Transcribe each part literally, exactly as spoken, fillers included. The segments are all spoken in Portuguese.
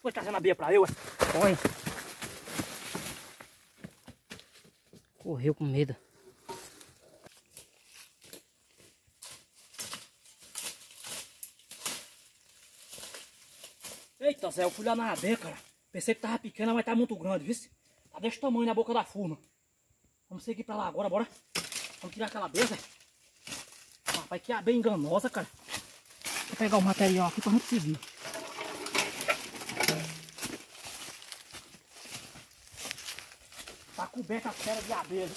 foi trazendo a abelha pra eu, ué. Olha. Correu com medo. Eita, Zé, eu fui lá na abelha, cara. Pensei que tava pequena, mas tá muito grande, viu? Tá desse tamanho na boca da forma. Vamos seguir pra lá agora, bora. Vamos tirar aquela abelha, Zé. Rapaz, que abelha enganosa, cara. Vou pegar o material aqui pra gente seguir. Tá coberta a fera de abelha.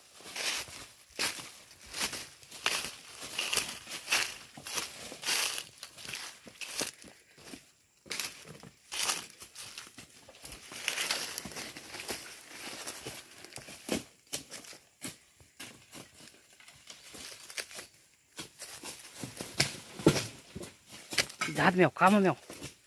Cuidado, meu, calma, meu.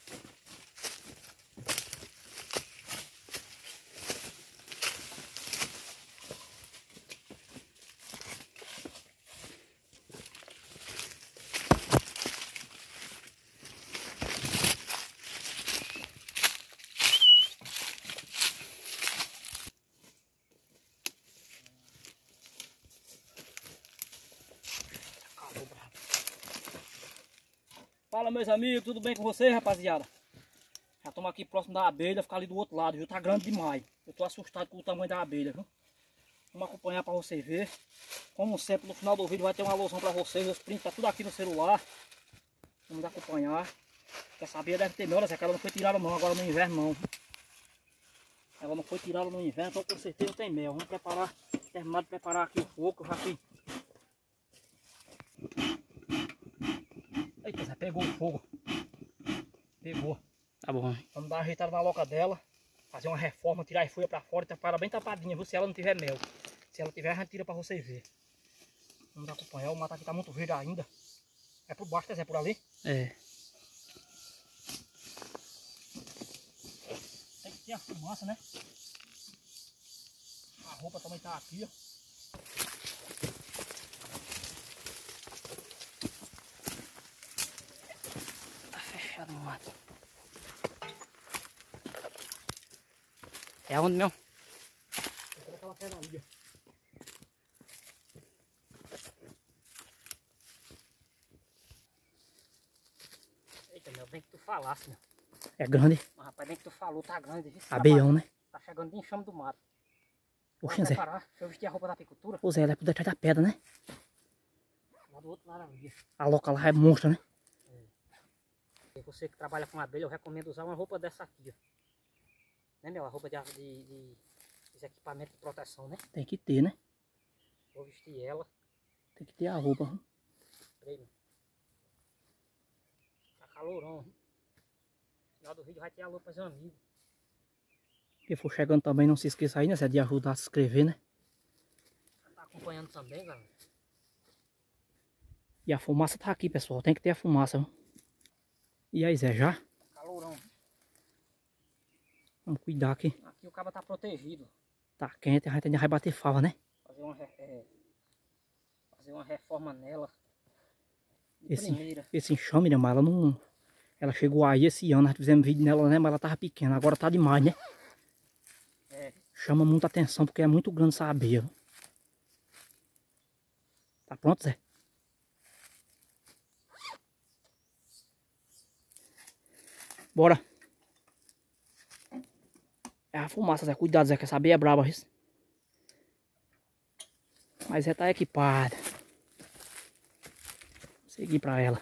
Fala, meus amigos, tudo bem com vocês, rapaziada? Já estamos aqui próximo da abelha, ficar ali do outro lado, viu? Tá grande demais. Eu tô assustado com o tamanho da abelha, viu? Vamos acompanhar para vocês verem. Como sempre, no final do vídeo vai ter uma alusão para vocês. Os prints tá tudo aqui no celular. Vamos acompanhar. Essa abelha deve ter mel, ela não foi tirada não, agora no inverno não. Ela não foi tirada no inverno, então com certeza tem mel. Vamos preparar, terminar de preparar aqui o fogo, já que... Eita, Zé, pegou o fogo. Pegou. Tá bom. Vamos dar uma ajeitada na loca dela. Fazer uma reforma, tirar as folhas pra fora e tapar ela bem tapadinha, viu? Se ela não tiver mel. Se ela tiver, a gente tira pra vocês verem. Vamos acompanhar. O mato aqui tá muito verde ainda. É por baixo, Zé, por ali? É. Tem que ter a fumaça, né? A roupa também tá aqui, ó. No mato. É onde, meu? Eu aquela pedra ali. Eita, meu, bem que tu falasse, meu. É grande? Mas, rapaz, bem que tu falou, tá grande. Abelhão, né? Tá chegando de enxame do mato. Poxa, Zé. Deixa eu vestir a roupa da apicultura. Ô, Zé, ela é por detrás da pedra, né? Lá do outro lado ali. A loca lá é monstro, né? Você que trabalha com abelha, eu recomendo usar uma roupa dessa aqui, ó. Né, meu? A roupa de, de, de, de equipamento de proteção, né? Tem que ter, né? Vou vestir ela. Tem que ter a roupa. Peraí, meu. Tá calorão. No final do vídeo vai ter a lupa para os amigos. Quem for chegando também, não se esqueça aí, né? Zé, de ajudar a se inscrever, né? Tá acompanhando também, galera. E a fumaça tá aqui, pessoal. Tem que ter a fumaça, viu? E aí, Zé, já? Calorão. Vamos cuidar aqui. Aqui o cabo tá protegido. Tá quente, a gente ainda vai bater fava, né? Fazer uma, é, fazer uma reforma nela. Esse, esse enxame, né, mas ela não... Ela chegou aí esse ano, nós fizemos vídeo nela, né? Mas ela tava pequena, agora tá demais, né? É. Chama muita atenção, porque é muito grande essa abelha. Tá pronto, Zé? Bora. É a fumaça, Zé. Cuidado, Zé, que essa abelha é braba, viu? Mas Zé tá equipada. Vou seguir pra ela.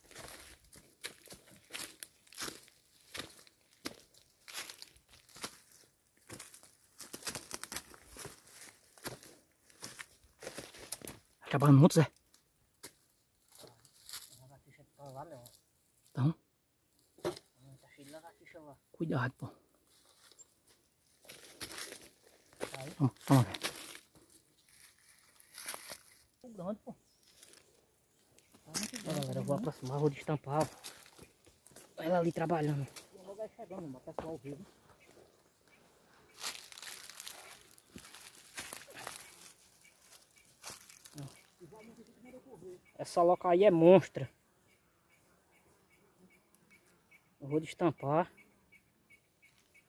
Acabando muito, Zé. Então. Cuidado, pô. Toma, toma, velho. Grande, pô. Olha, galera, eu vou aproximar, vou destampar. Ela ali trabalhando. Logo vai chegando, o pessoal vivo. Essa loca aí é monstra. Eu vou destampar.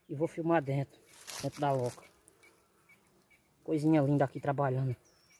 E vou filmar dentro, dentro da loca. Coisinha linda aqui trabalhando.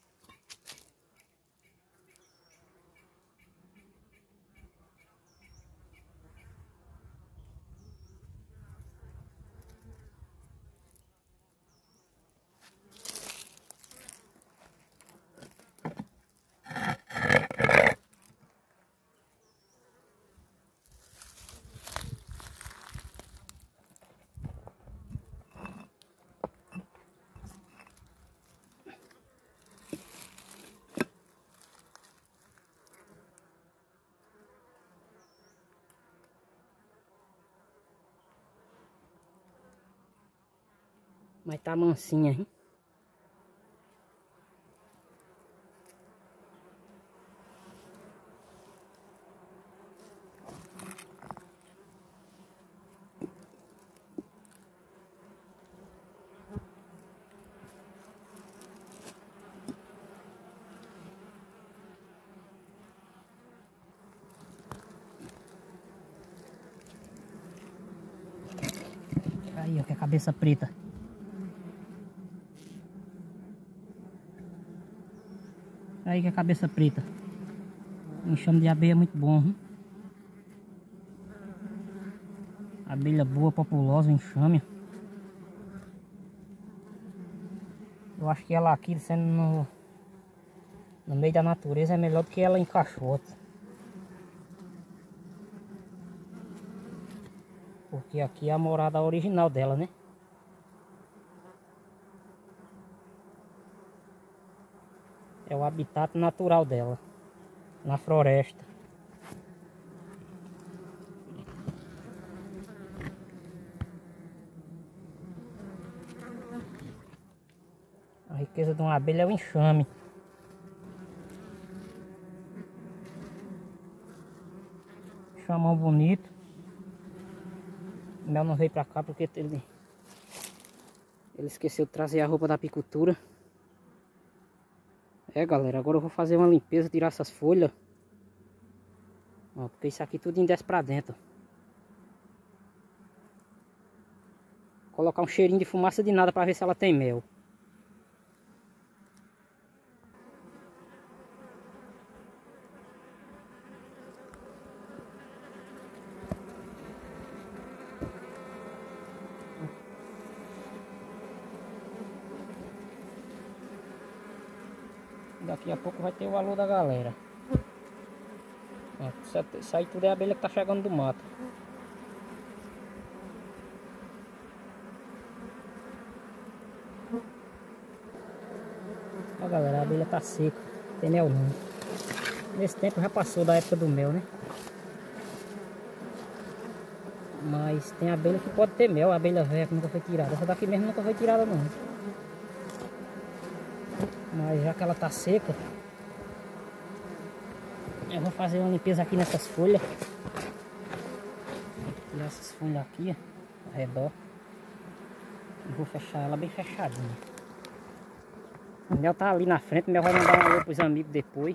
Mas tá mansinha, hein? Aí, ó, que é a cabeça preta. Aí que é a cabeça preta. Enxame de abelha é muito bom, hein? Abelha boa, populosa, enxame. Eu acho que ela aqui, sendo no, no meio da natureza, é melhor do que ela em caixote. Porque aqui é a morada original dela, né? É o habitat natural dela, na floresta. A riqueza de uma abelha é o enxame. Enxamão bonito. O mel não veio pra cá porque ele, ele esqueceu de trazer a roupa da apicultura. É, galera, agora eu vou fazer uma limpeza, tirar essas folhas. Ó, porque isso aqui tudo desce pra dentro. Colocar um cheirinho de fumaça de nada pra ver se ela tem mel. Daqui a pouco vai ter o valor da galera. Ó, isso aí tudo é a abelha que tá chegando do mato. Ó, galera, a abelha tá seca. Não tem mel não. Nesse tempo já passou da época do mel, né? Mas tem abelha que pode ter mel. A abelha velha que nunca foi tirada. Essa daqui mesmo nunca foi tirada não. Mas já que ela tá seca, eu vou fazer uma limpeza aqui nessas folhas. Tirar essas folhas aqui, ó, ao redor. E vou fechar ela bem fechadinha. O mel tá ali na frente, o mel vai mandar um alô pros amigos depois.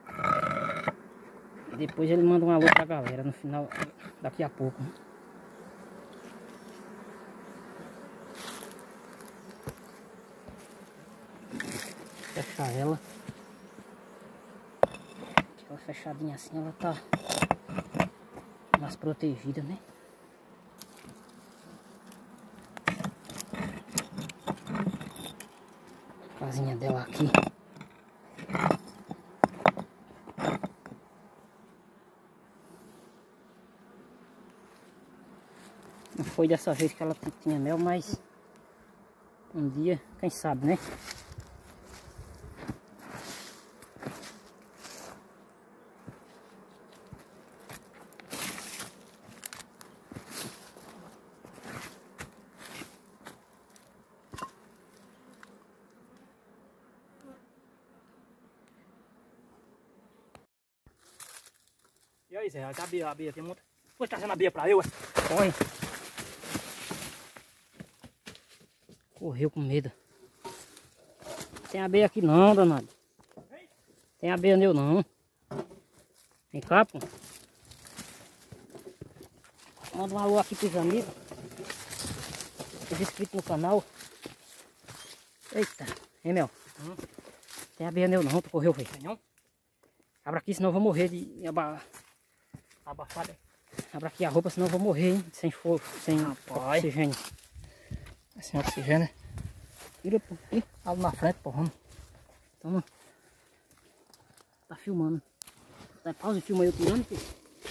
Depois ele manda um alô pra galera no final, daqui a pouco. Fechar ela. Ela fechadinha assim, ela tá mais protegida, né? A casinha dela aqui. Não foi dessa vez que ela tinha mel, mas um dia, quem sabe, né? E aí, Zé, a abelha, a abelha tem muita. Foi trazendo a abelha pra eu, ué. Olha. Correu com medo. Tem abelha aqui não, danado. Tem abelha nele não. Vem cá, pô. Manda um alô aqui pros amigos. Os inscritos no canal. Eita, hein, Mel? Hum. Tem abelha nele não, tu correu, velho. Não? Abra aqui, senão eu vou morrer de aba... abafada. Abra aqui a roupa, senão eu vou morrer, hein? Sem fogo, sem Rapaz. oxigênio. Sem oxigênio. Tira, pô. Ih, ali na frente, porra. Toma. Tá filmando. Dá pausa e filma eu tirando, filho.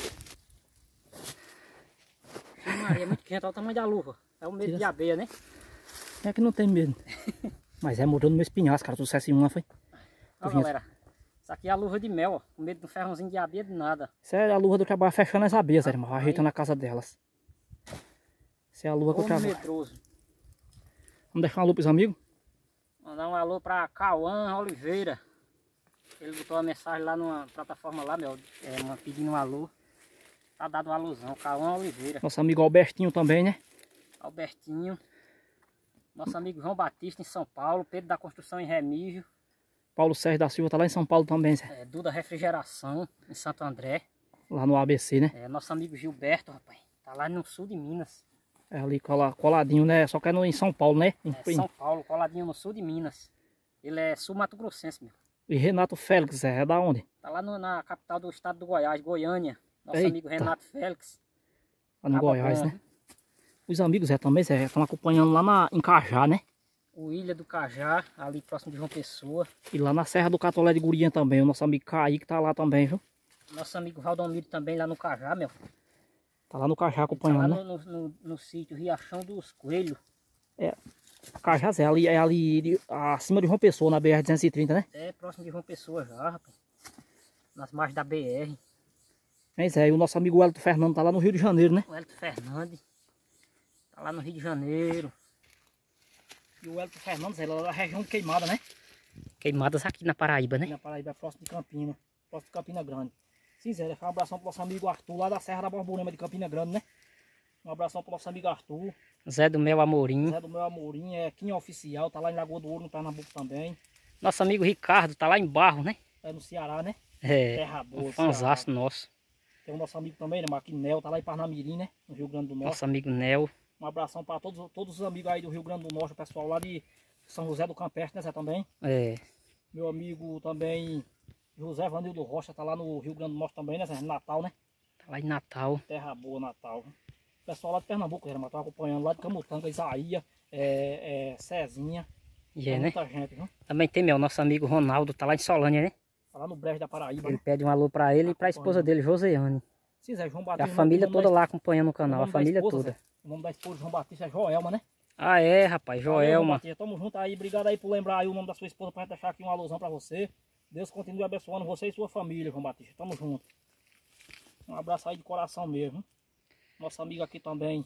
Maria, é muito quente, olha o tamanho da luva. É o medo Tira. de abelha, né? É que não tem medo. Mas é, morreu no meu espinhaço, cara. Tu dissesse um, não foi? Ó, galera. Isso aqui é a luva de mel, ó. Com medo de um ferrãozinho de abelha de nada. Isso é a luva do trabalho fechando as abelhas, irmão. Ajeitando a casa delas. Isso é a luva que eu trabalho. Medroso. Vamos deixar um alô pros amigos? Mandar um alô pra Cauã Oliveira. Ele botou uma mensagem lá numa plataforma lá, meu. É, uma, pedindo um alô. Tá dado uma alusão. Cauã Oliveira. Nosso amigo Albertinho também, né? Albertinho. Nosso amigo João Batista em São Paulo. Pedro da Construção em Remígio. Paulo Sérgio da Silva tá lá em São Paulo também, Zé. É, Duda Refrigeração em Santo André. Lá no A B C, né? É, nosso amigo Gilberto, rapaz. Tá lá no sul de Minas. É ali coladinho, né? Só que é no, em São Paulo, né? Em é, São Paulo, coladinho no sul de Minas. Ele é sul-mato grossense, meu. E Renato Félix, Zé, é da onde? Tá lá no, na capital do estado do Goiás, Goiânia. Nosso Eita. amigo Renato Félix. Lá no Goiás, bom, né? Os amigos, Zé, também, Zé, estão acompanhando lá na, em Cajá, né? O Ilha do Cajá, ali próximo de João Pessoa. E lá na Serra do Catolé de Gurinha também, o nosso amigo Kaique tá lá também, viu? Nosso amigo Valdomiro também lá no Cajá, meu. Tá lá no Cajá acompanhando, tá lá no, no, no, no sítio Riachão dos Coelhos. É, Cajá, Zé, ali, é ali acima de João Pessoa, na B R duzentos e trinta, né? É, próximo de João Pessoa já, rapaz. Nas margens da B R. É, Zé, e o nosso amigo Wellington Fernando tá lá no Rio de Janeiro, né? O Wellington Fernandes. Tá lá no Rio de Janeiro. E o Wellington Fernandes, ele é lá da região de Queimada, né? Queimadas aqui na Paraíba, né? Aqui na Paraíba, é próximo de Campina. Próximo de Campina Grande. Sim, Zé, deixar um abração pro nosso amigo Arthur, lá da Serra da Borborema de Campina Grande, né? Um abração pro nosso amigo Arthur. Zé do Meu Amorim. Zé do Meu Amorim, é Quinha Oficial, tá lá em Lagoa do Ouro, no Pernambuco também. Nosso amigo Ricardo, tá lá em Barro, né? É no Ceará, né? É, Terra boa, um fanzaço nosso. Tem o nosso amigo também, né? Maquinel, tá lá em Parnamirim, né? No Rio Grande do Norte. Nosso amigo Nel. Um abração para todos, todos os amigos aí do Rio Grande do Norte, o pessoal lá de São José do Campestre, né, Zé, também? É. Meu amigo também, José Vanildo Rocha, tá lá no Rio Grande do Norte também, né, Zé? Natal, né? Tá lá em Natal. Terra boa, Natal. O pessoal lá de Pernambuco, Zé, tá acompanhando lá de Camutanga, Isaías, é, é, Cezinha. E é, né? Muita gente, viu? Também tem, meu, nosso amigo Ronaldo, tá lá em Solânia, né? Tá lá no Brejo da Paraíba. Ele né? pede um alô pra ele tá e pra esposa dele, Joseane. Sim, Zé, João E Batista. a família toda da... lá acompanhando o canal, a família esposa, toda. Zé. O nome da esposa de João Batista é Joelma, né? Ah, é, rapaz, Joelma. Valeu, tamo junto aí, obrigado aí por lembrar aí o nome da sua esposa pra gente deixar aqui uma alusão pra você. Deus continue abençoando você e sua família, João Batista. Tamo junto. Um abraço aí de coração mesmo. Nosso amigo aqui também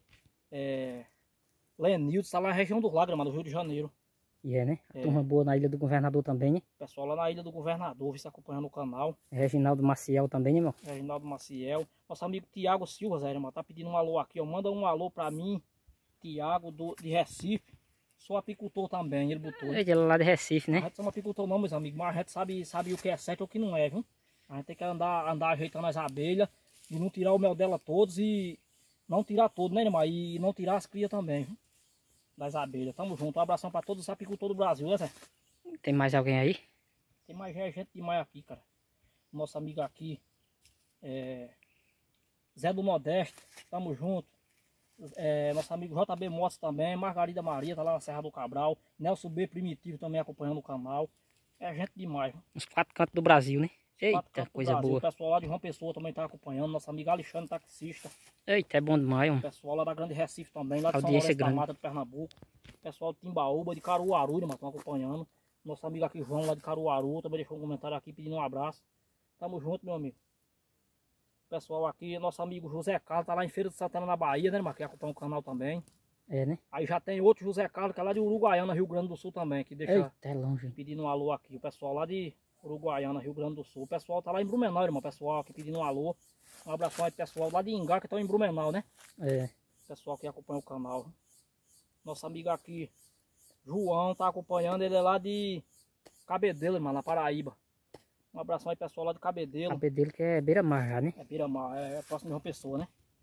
é Lenildo, tá lá na região dos Lágrimas, do Rio de Janeiro. E é, né? A É. turma boa na Ilha do Governador também, né? Pessoal lá na Ilha do Governador, você acompanhando o canal. Reginaldo Maciel também, né, meu? Reginaldo Maciel. Nosso amigo Tiago Silva, Zé, irmão, tá pedindo um alô aqui, ó. Manda um alô pra mim, Tiago do, de Recife. Sou apicultor também, ele botou. Ele é lá de Recife, A né? gente não é apicultor não, meus amigos, mas a gente sabe, sabe o que é certo e o que não é, viu? A gente tem que andar, andar ajeitando as abelhas e não tirar o mel dela todos e não tirar todo, né, irmão? E não tirar as crias também, viu? Das abelhas. Tamo junto. Um abração pra todos os apicultores do Brasil, né, Zé? Tem mais alguém aí? Tem mais gente demais aqui, cara. Nosso amigo aqui é Zé do Modesto, tamo junto. É, nosso amigo J B Motos também, Margarida Maria, tá lá na Serra do Cabral. Nelson B Primitivo também acompanhando o canal. É gente demais, viu? Os quatro cantos do Brasil, né? Quatro Eita, cantos do coisa Brasil. boa. O pessoal lá de João Pessoa também tá acompanhando. Nosso amigo Alexandre, taxista. Eita, é bom demais, O mano. pessoal lá da Grande Recife também, lá de São Audiência Lourenço da grande. Mata, de Pernambuco. O pessoal de Timbaúba, de Caruaru, né, estão acompanhando. Nosso amigo aqui, João, lá de Caruaru, também deixou um comentário aqui pedindo um abraço. Tamo junto, meu amigo. O pessoal aqui, nosso amigo José Carlos, tá lá em Feira de Santana, na Bahia, né, irmão? Que acompanha o canal também. É, né? Aí já tem outro José Carlos, que é lá de Uruguaiana, Rio Grande do Sul também, que deixa Eita, é longe. pedindo um alô aqui. O pessoal lá de Uruguaiana, Rio Grande do Sul. O pessoal tá lá em Blumenau, irmão. O pessoal aqui pedindo um alô. Um abraço aí pro pessoal lá de Ingá, que estão em Blumenau, né? É. Pessoal que acompanha o canal. Nosso amigo aqui, João, tá acompanhando. Ele é lá de Cabedelo, irmão, na Paraíba. Um abração aí, pessoal lá de Cabedelo. A dele que é beira-mar já, né? É Beira-Mar, é, é próximo de uma pessoa, né?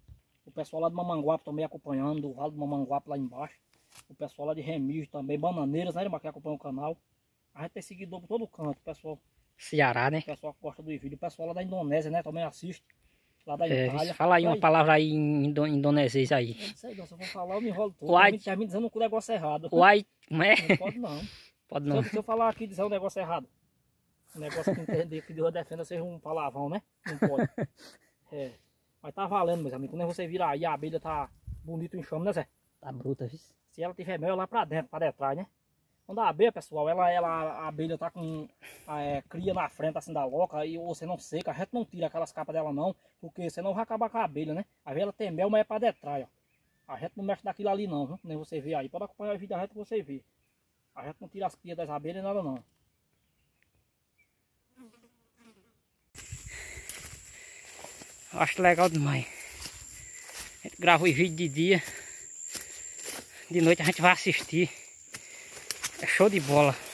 O pessoal lá de Mamanguape também acompanhando, do Vale do Mamanguape lá embaixo. O pessoal lá de Remígio também, Bananeiras, né, irmão, que acompanha o canal. A gente tem seguidor por todo canto, o pessoal. Ceará, né? O pessoal que gosta do vídeo. O pessoal lá da Indonésia, né, também assiste. Lá da É, Itália. fala aí uma aí. palavra aí em indo, indonesês aí. Eu não sei não, se eu for falar eu me enrolo todo. Uai. Já me dizendo que o negócio é errado. Uai, como é? Não pode não. Pode Se não. eu, se eu falar aqui e dizer um negócio errado. Um negócio que entender que Deus defenda seja um palavrão, né? Não pode. É. Mas tá valendo, meus amigos. Quando você virar aí, a abelha tá bonito em chama, né, Zé? Tá bruta, viu? Se ela tiver mel lá pra dentro, pra detrás, né? Quando a abelha, pessoal, ela, ela, a abelha tá com é, cria na frente assim da loca e você não seca, a gente não tira aquelas capas dela não, porque senão vai acabar com a abelha, né? A abelha tem mel, mas é pra detrás, ó. A gente não mexe daquilo ali não, viu? Nem você vê aí. Pode acompanhar o vídeo da gente que você vê. A gente não tira as crias das abelhas nada não. Acho legal demais. A gente grava os vídeos de dia. De noite a gente vai assistir. É show de bola.